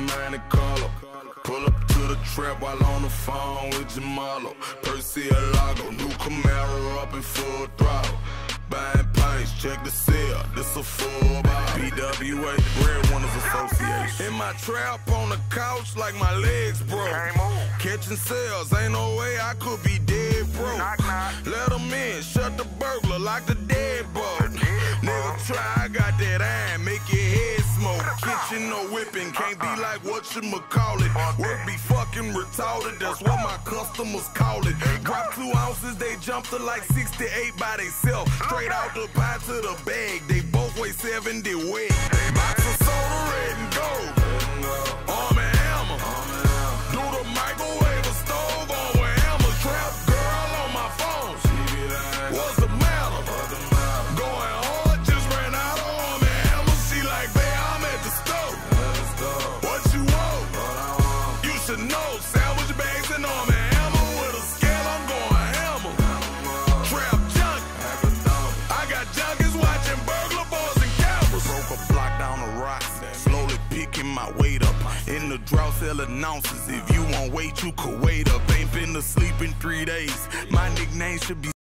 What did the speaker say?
Monte Carlo. Pull up to the trap while on the phone with Jamalo. Percielago, new Camaro up in full throttle. Buying pints, check the sale, this a full bottle. PWA, Red Winners Association. In my trap on the couch like my legs broke. Catching sales, ain't no way I could be dead broke. Let them in, shut the burglar like the deadbolt. Nigga try, I got that iron, make your head smoke. Kitchen no whipping, can't be like whatchamacallit. Work be fucking retarded, that's what my customers call it. Drop 2 ounces, they jump to like 68 by theyself. Straight out the pot to the bag, they both weigh 70 weight. Box of soda, red and gold. Arm and hammer. Do the microwave or stove on with hammer. Trap girl on my phone. What's the matter? Going hard, just ran out of arm and hammer. She like, babe, I'm at the stove. What you want? You should know. Sandwich bags and arm and hammer. With a scale, I'm going hammer. Trap junk. I got junkies watching burglar boys and cameras. Broke a block down the rocks, slowly picking my weight up. In the drought, selling ounces. If you want weight, you could wait up. Ain't been to sleep in 3 days. My nickname should be